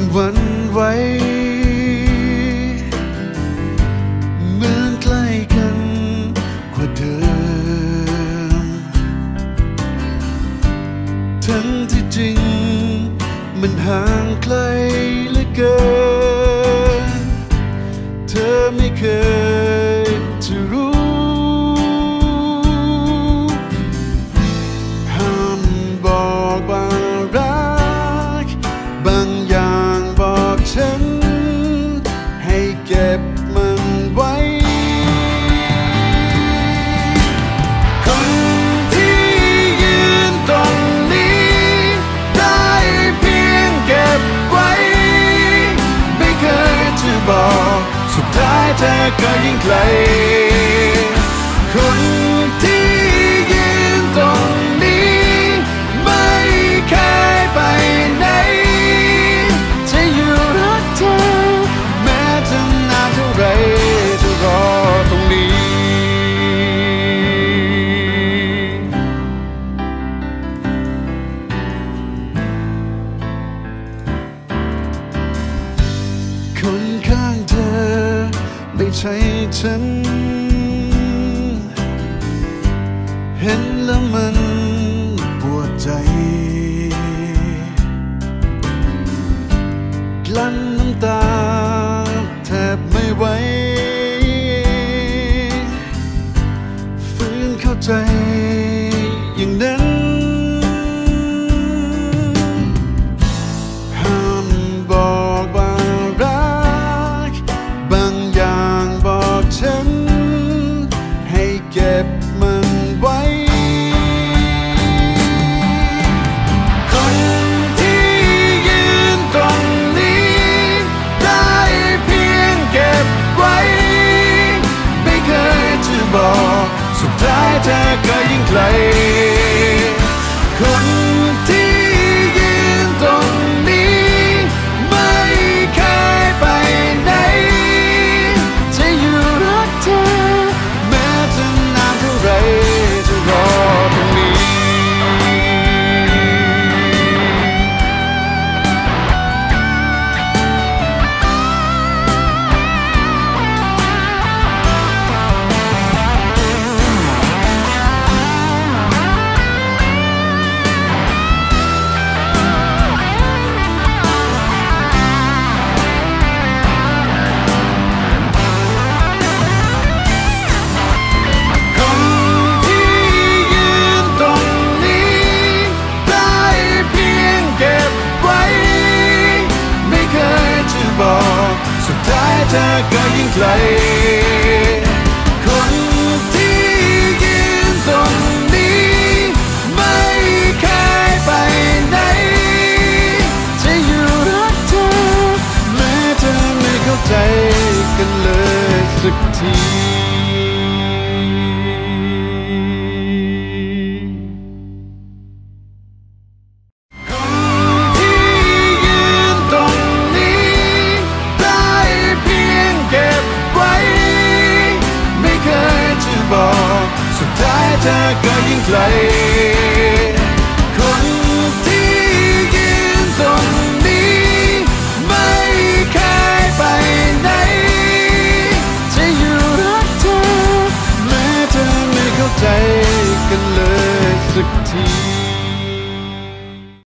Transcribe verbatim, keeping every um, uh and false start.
หวั่นไหวเหมือนใกล้กันกว่าเดิมทั้งที่จริงมันห่างไกลเหลือเกินเธอไม่เคยจะรู้ห้ามบอกว่ารักบางอย่างบอกฉันให้เก็บมันไว้คนที่ยืนตรงนี้ได้เพียงเก็บไว้ไม่เคยจะบอกสุดท้ายเธอก็ยิ่งไกลคนที่ยืนตรงนี้ไม่เคยไปไหนจะอยู่รักเธอแม้จะนานเท่าไรจะรอตรงนี้คนข้างเธอไม่ใช่ฉันเห็นแล้วมันปวดใจกลั้นน้ำตาแทบไม่ไหวฝืนเข้าใจอย่างนั้นห้ามบอกว่ารักบางอย่างบอกฉันให้เก็บมันไว้คนที่ยืนตรงนี้ได้เพียงเก็บไว้ไม่เคยจะบอกสุดท้ายเธอก็ยิ่งไกลคนที่ยืนตรงนี้ไม่เคยไปไหนจะอยู่รักเธอแม้จะนานเท่าไรจะรอตรงนี้คนที่ยืนตรงนี้ได้เพียงเก็บไว้ไม่เคยจะบอกสุดท้ายเธอก็ยิ่งไกลคนที่ยืนตรงนี้ไม่เคยไปไหนจะอยู่รักเธอแม้เธอไม่เข้าใจกันเลยสักทีคนที่ยืนตรงนี้ได้เพียงเก็บไว้ไม่เคยจะบอกสุดท้ายเธอก็ยิ่งไกลคนที่ยืนตรงนี้ไม่เคยไปไหนจะอยู่รักเธอแม้เธอไม่เข้าใจกันเลยสักที